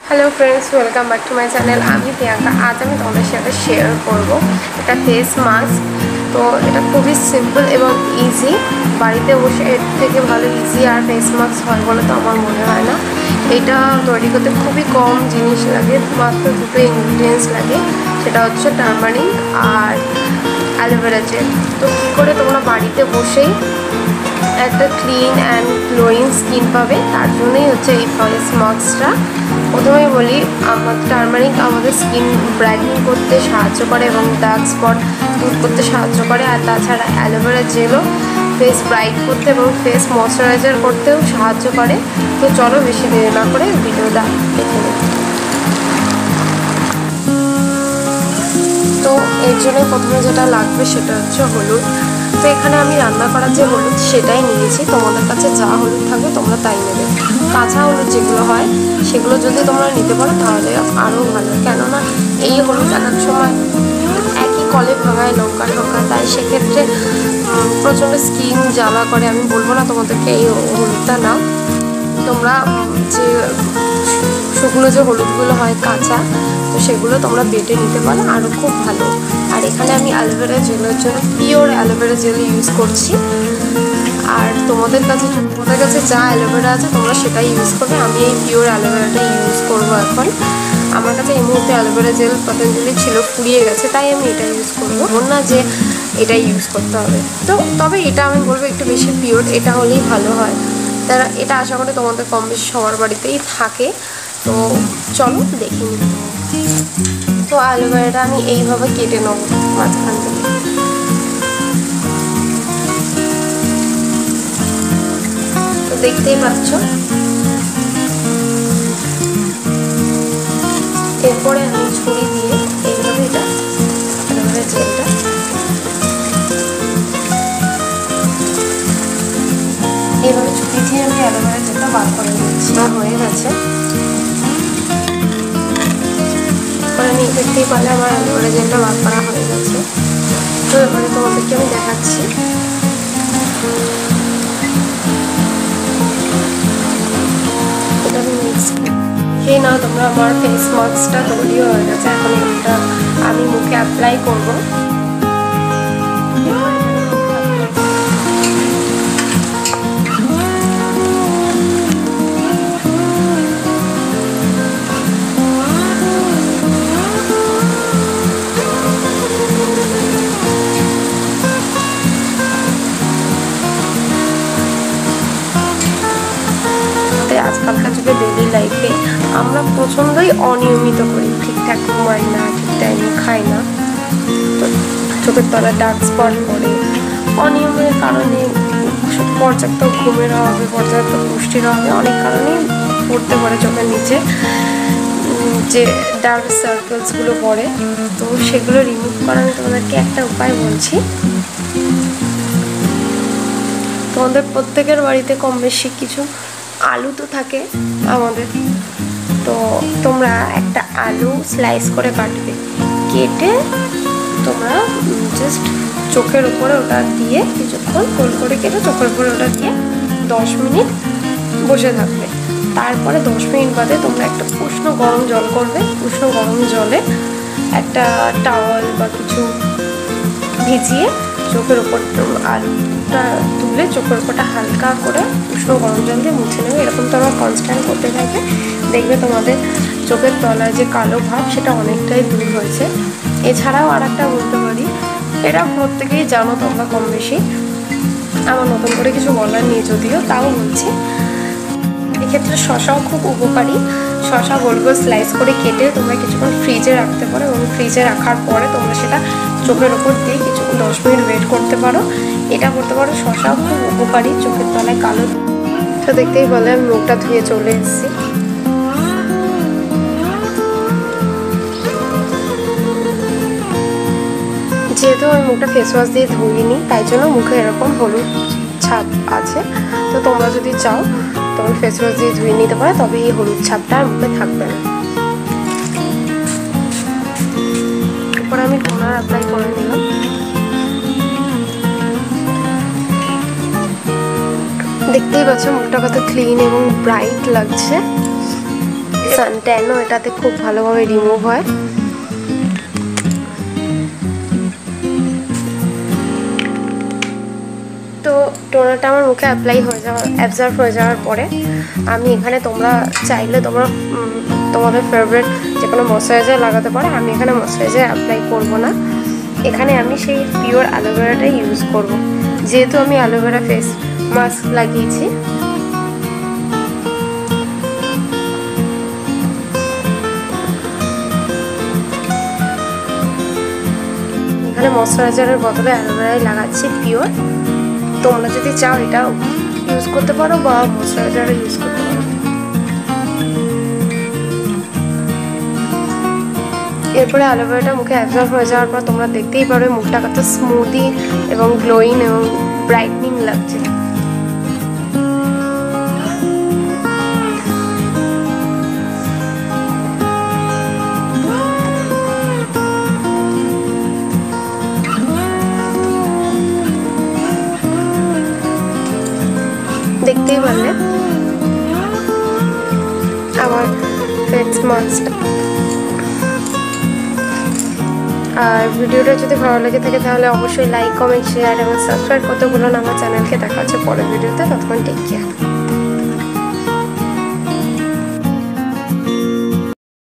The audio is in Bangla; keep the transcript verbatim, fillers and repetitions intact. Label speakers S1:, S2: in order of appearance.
S1: Hello friends welcome back to my channel आमी प्रियंका। आज আমি তোমাদের সাথে শেয়ার করব এটা ফেস মাস্ক। তো এটা খুবই সিম্পল এবং ইজি, বাড়িতে বসে এর থেকে ভালো ইজি আর ফেস মাস্ক হয় বলে তো আমার মনে হয় না। এটা তৈরি করতে খুবই কম জিনিস লাগে, মাত্র দুটো ইনগ্রিডিয়েন্টস লাগে, সেটা হচ্ছে টারমারিক আর অ্যালোভেরা জেল। তো কী করে তোমরা বাড়িতে বসেই একটা ক্লিন অ্যান্ড গ্লোয়িং স্কিন পাবে, তার জন্যই হচ্ছে এই ফেস মাস্কটা। প্রথমেই বলি, আমার টারমারিক আমাদের স্কিন ব্রাইটনিং করতে সাহায্য করে এবং ডার্ক স্পট দূর করতে সাহায্য করে, আর তাছাড়া অ্যালোভেরা জেলও ফেস ব্রাইট করতে এবং ফেস ময়শ্চারাইজার করতেও সাহায্য করে। তো চলো বেশি দেরি না করে ভিডিওটা দেখে নিই। তো এর জন্য প্রথমে যেটা লাগবে সেটা হচ্ছে হলুদ। তো এখানে আমি রান্না করার যে হলুদ সেটাই নিয়েছি, তোমাদের কাছে যা হলুদ থাকবে তোমরা তাই নেবে। কাঁচা হলুদ যেগুলো হয় সেগুলো যদি তোমরা নিতে পারো তাহলে আরও ভালো, কেননা এই হলুদ এক এক সময় একই কলে ভাঙায় লঙ্কা ঢঙ্কা, তাই সেক্ষেত্রে প্রচণ্ড স্কিন জ্বালা করে। আমি বলবো না তোমাদেরকে এই হলুদটা নাও, তোমরা যে শুকনো যে হলুদগুলো হয় কাঁচা, তো সেগুলো তোমরা বেটে নিতে পারো, আরও খুব ভালো। আর এখানে আমি অ্যালোভেরা জেলের জন্য পিওর অ্যালোভেরা জেল ইউজ করছি। আর তোমাদের কাছে তোমাদের কাছে যা অ্যালোভেরা আছে তোমরা সেটাই ইউজ করবে। আমি এই পিওর অ্যালোভেরাটা ইউজ করবো এখন। আমার কাছে এই মুহূর্তে অ্যালোভেরা জেল পতঞ্জলি ছিল, ফুরিয়ে গেছে, তাই আমি এটা ইউজ করবো। মন না যে এটাই ইউজ করতে হবে, তো তবে এটা আমি বলবো একটু বেশি পিওর এটা হলেই ভালো হয়। তারা এটা আশা করি তোমাদের কম বেশি সবার বাড়িতেই থাকে। তো চলো দেখে নিই। তো অ্যালোভেরাটা আমি এইভাবে কেটে নেব মাঝখান থেকে। তো দেখতেই পাচ্ছ, এরপরে আমি ছুরি দিয়ে এইভাবে এটা অ্যালোভেরা জেলটা এইভাবে ছুরি দিয়ে আমি অ্যালোভেরা জেলটা বার করে নিচ্ছি। হয়ে গেছে, আমি দেখতেই পারলে আমার অ্যালোভেরা জেলটা বার করা হয়ে গেছে। তো এবারে তোমাদেরকে আমি দেখাচ্ছি। এটা আমি মিক্স খেয়ে নাও তোমরা। আমার ফেস মাস্কটা তৈরিও হয়ে গেছে, এখন এটা আমি মুখে অ্যাপ্লাই করবো। আজকালকার যুগে ডেইলি লাইফে আমরা প্রচণ্ডই অনিয়মিত করি, ঠিকঠাক ঘুমাই না, ঠিক টাইমে খাই না, তো চোখের তলায় ডার্ক স্পট পড়ে। অনিয়মের কারণে পর্যাপ্ত ঘুমের অভাবে, পর্যাপ্ত পুষ্টির অভাবে অনেক কারণেই পড়তে পারে চোখের নিচে যে ডার্ক সার্কেলসগুলো পড়ে। তো সেগুলো রিমুভ করার আমি তোমাদেরকে একটা উপায় বলছি। তোমাদের প্রত্যেকের বাড়িতে কম বেশি কিছু আলু তো থাকে আমাদের, তো তোমরা একটা আলু স্লাইস করে কাটবে, কেটে তোমরা জাস্ট চোখের উপরে ওটা দিয়ে কিছুক্ষণ গোল করে কেটে চোখের উপরে ওটা দিয়ে দশ মিনিট বসে থাকবে। তারপরে দশ মিনিট বাদে তোমরা একটা উষ্ণ গরম জল করবে। উষ্ণ গরম জলে একটা টাওয়াল বা কিছু ভিজিয়ে চোখের ওপর আলুটা তুলে চোখের ওপরটা হালকা করে উষ্ণ গরম জল দিয়ে মুছে নেবে। এরকম তোমরা কনস্ট্যান্ট করতে থাকবে, দেখবে তোমাদের চোখের তলায় যে কালো ভাব সেটা অনেকটাই দূর হয়েছে। এছাড়াও আর একটা বলতে পারি, এটা প্রত্যেকেই জানো তোমরা কম বেশি, আমার নতুন করে কিছু বলার নেই যদিও, তাও বলছি। এক্ষেত্রে শশাও খুব উপকারী। শশা গোল গোল স্লাইস করে কেটে তোমরা কিছুক্ষণ ফ্রিজে রাখতে পারো এবং ফ্রিজে রাখার পরে তোমরা সেটা চোখের ওপর দিয়ে কিছুক্ষণ দশ মিনিট ওয়েট করতে পারো। এটা করতে পারো, শশাও খুব উপকারী চোখের তলায় কালো। তো দেখতেই বলে আমি মুখটা ধুয়ে চলে এসেছি। যেহেতু আমি মুখটা ফেস ওয়াশ দিয়ে ধুইনি, তাই জন্য মুখে এরকম হলুদ ছাপ আছে। তো তোমরা যদি চাও তোমরা ফেস ওয়াশ দিয়ে ধুয়ে নিতে পারো, তবে এই হলুদ ছাপটা আর মুখে থাকবে না। এরপর আমি টোনার অ্যাপ্লাই করে নিলাম। দেখতেই পাচ্ছ মুখটা কত ক্লিন এবং ব্রাইট লাগছে। সানট্যানও এটাতে খুব ভালোভাবে রিমুভ হয়। তো টোনারটা আমার মুখে অ্যাপ্লাই হয়ে যাওয়ার অ্যাবজর্ব হয়ে যাওয়ার পরে আমি এখানে তোমরা চাইলে তোমরা তোমাদের ফেভারিট যে কোনো ময়শ্চারাইজার লাগাতে পারো। আমি এখানে ময়শ্চারাইজার অ্যাপ্লাই করব না, এখানে আমি সেই পিওর অ্যালোভেরাটাই ইউজ করব, যেহেতু আমি অ্যালোভেরা ফেস মাস্ক লাগিয়েছি। এখানে ময়শ্চারাইজারের বদলে অ্যালোভেরাই লাগাচ্ছি পিওর। তোমরা যদি চাও এটাও ইউজ করতে পারো বা ময়শ্চারাইজারও ইউজ করতে পারো। এরপরে অ্যালোভেরাটা মুখে অ্যাবজর্ব হয়ে যাওয়ার পর তোমরা দেখতেই পারো মুখটা কত স্মুদি এবং গ্লোয়িং এবং ব্রাইটনিং লাগছে। দেখতেই পারলে আমার ফেস মাস্ক। আর ভিডিওটা যদি ভালো লেগে থাকে তাহলে অবশ্যই লাইক, কমেন্ট, শেয়ার এবং সাবস্ক্রাইব করতে ভুলো না আমার চ্যানেলকে। দেখা হচ্ছে পরের ভিডিওতে, ততক্ষণ টেক কেয়ার।